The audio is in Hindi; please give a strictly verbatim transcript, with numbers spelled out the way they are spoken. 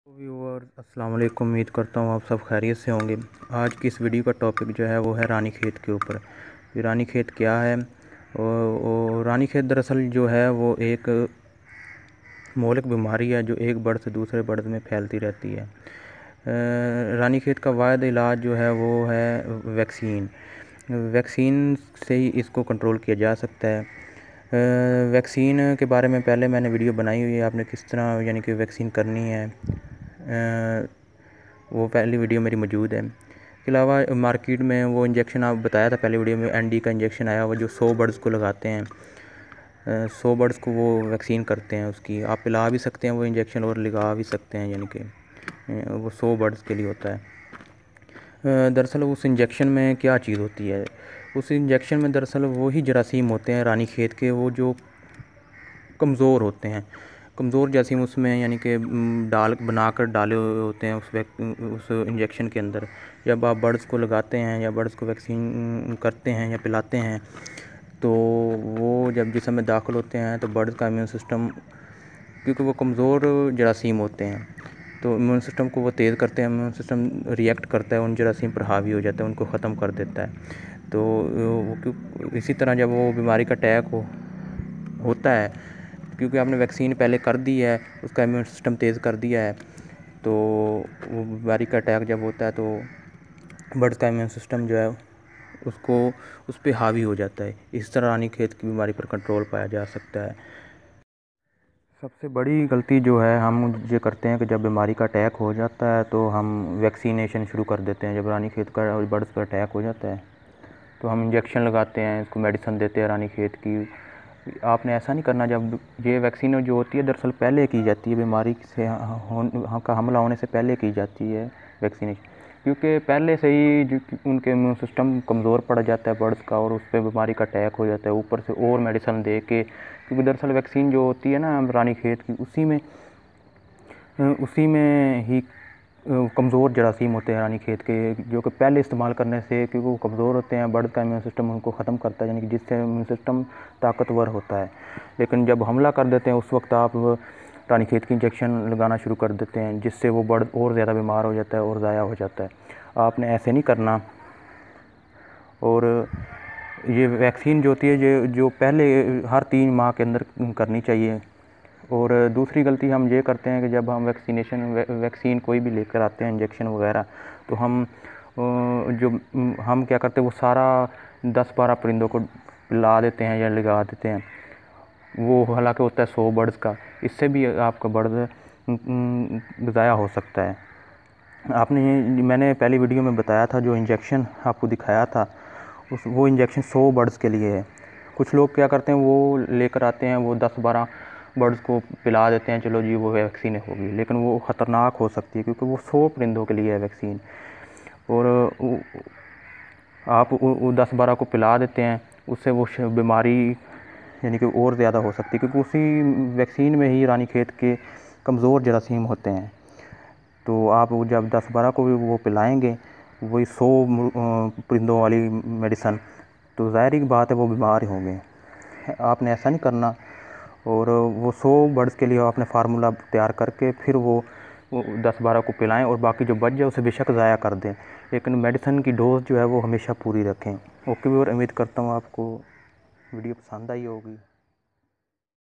व्यूअर्स अस्सलाम वालेकुम। उम्मीद करता हूँ आप सब खैरियत से होंगे। आज की इस वीडियो का टॉपिक जो है वो है रानीखेत के ऊपर। ये रानीखेत क्या है? और रानीखेत दरअसल जो है वो एक मौलिक बीमारी है जो एक बर्ड से दूसरे बर्ड में फैलती रहती है। रानीखेत का वाहिद इलाज जो है वो है वैक्सीन। वैक्सीन से ही इसको कंट्रोल किया जा सकता है। वैक्सीन के बारे में पहले मैंने वीडियो बनाई हुई है, आपने किस तरह यानी कि वैक्सीन करनी है, वो पहली वीडियो मेरी मौजूद है। इसके अलावा मार्केट में वो इंजेक्शन आप बताया था पहले वीडियो में, एनडी का इंजेक्शन आया वो जो सौ बर्ड्स को लगाते हैं, सौ बर्ड्स को वो वैक्सीन करते हैं। उसकी आप पिला भी सकते हैं वो इंजेक्शन और लगा भी सकते हैं, यानी कि वो सौ बर्ड्स के लिए होता है। दरअसल उस इंजेक्शन में क्या चीज़ होती है? उस इंजेक्शन में दरअसल वही जरासीम होते हैं रानीखेत के, वो जो कमज़ोर होते हैं। कमज़ोर जरासीम उसमें यानी कि डाल बनाकर डाले हुए होते हैं उस उस इंजेक्शन के अंदर। जब आप बर्ड्स को लगाते हैं या बर्ड्स को वैक्सीन करते हैं या पिलाते हैं तो वो जब जिस्म में दाखिल होते हैं तो बर्ड्स का इम्यून सिस्टम, क्योंकि वो कमज़ोर जरासीम होते हैं तो इम्यून सिस्टम को वो तेज़ करते हैं, इम्यून सिस्टम रिएक्ट करता है, उन जरासीम पर हावी हो जाता है, उनको ख़त्म कर देता है। तो वो इसी तरह जब वो बीमारी का अटैक हो होता है, क्योंकि आपने वैक्सीन पहले कर दी है, उसका इम्यून सिस्टम तेज़ कर दिया है, तो वो बीमारी का अटैक जब होता है तो बर्ड्स का इम्यून सिस्टम जो है उसको उस पर हावी हो जाता है। इस तरह रानीखेत की बीमारी पर कंट्रोल पाया जा सकता है। सबसे बड़ी गलती जो है हम ये करते हैं कि जब बीमारी का अटैक हो जाता है तो हम वैक्सीनेशन शुरू कर देते हैं। जब रानीखेत का बर्ड्स पर अटैक हो जाता है तो हम इंजेक्शन लगाते हैं, इसको मेडिसिन देते हैं रानीखेत की। आपने ऐसा नहीं करना। जब ये वैक्सीन जो होती है दरअसल पहले की जाती है, बीमारी से हाँ का हमला होने से पहले की जाती है वैक्सीनेशन, क्योंकि पहले से ही जो उनके इम्यून सिस्टम कमज़ोर पड़ जाता है बर्ड्स का और उस पर बीमारी का अटैक हो जाता है, ऊपर से और मेडिसिन दे के। क्योंकि दरअसल वैक्सीन जो होती है ना रानीखेत की, उसी में उसी में ही कमज़ोर जरासीम होते हैं रानीखेत के, जो कि पहले इस्तेमाल करने से, क्योंकि वो कमज़ोर होते हैं, बर्ड का इम्यून सिस्टम उनको ख़त्म करता है, यानी कि जिससे इम्यून सिस्टम ताकतवर होता है। लेकिन जब हमला कर देते हैं उस वक्त आप रानीखेत की इंजेक्शन लगाना शुरू कर देते हैं, जिससे वो बर्ड और ज़्यादा बीमार हो जाता है और ज़ाया हो जाता है। आपने ऐसे नहीं करना। और ये वैक्सीन जो होती है ये जो पहले हर तीन माह के अंदर करनी चाहिए। और दूसरी गलती हम ये करते हैं कि जब हम वैक्सीनेशन वैक्सीन कोई भी लेकर आते हैं इंजेक्शन वगैरह, तो हम जो हम क्या करते हैं वो सारा दस बारह परिंदों को पिला देते हैं या लगा देते हैं। वो हालांकि होता है सौ बर्ड्स का, इससे भी आपका बर्ड ज़ाया हो सकता है। आपने मैंने पहली वीडियो में बताया था, जो इंजेक्शन आपको दिखाया था उस वो इंजेक्शन सौ बर्ड्स के लिए है। कुछ लोग क्या करते हैं वो लेकर आते हैं, वो दस बारह बर्ड्स को पिला देते हैं, चलो जी वो वैक्सीन होगी, लेकिन वो ख़तरनाक हो सकती है क्योंकि वो सौ परिंदों के लिए है वैक्सीन। और आप वो दस बारह को पिला देते हैं, उससे वो बीमारी यानी कि और ज़्यादा हो सकती है, क्योंकि उसी वैक्सीन में ही रानीखेत के कमज़ोर जरासीम होते हैं। तो आप जब दस बारह को भी वो पिलाएंगे वही सौ परिंदों वाली मेडिसन, तो ज़ाहिर की बात है वो बीमार होंगे। आपने ऐसा नहीं करना। और वो सौ बर्ड्स के लिए आपने फार्मूला तैयार करके फिर वो, वो दस बारह को पिलाएं और बाकी जो बच जाए उसे बेशक ज़ाया कर दें, लेकिन मेडिसिन की डोज जो है वो हमेशा पूरी रखें। ओके व्यूअर, उम्मीद करता हूँ आपको वीडियो पसंद आई होगी।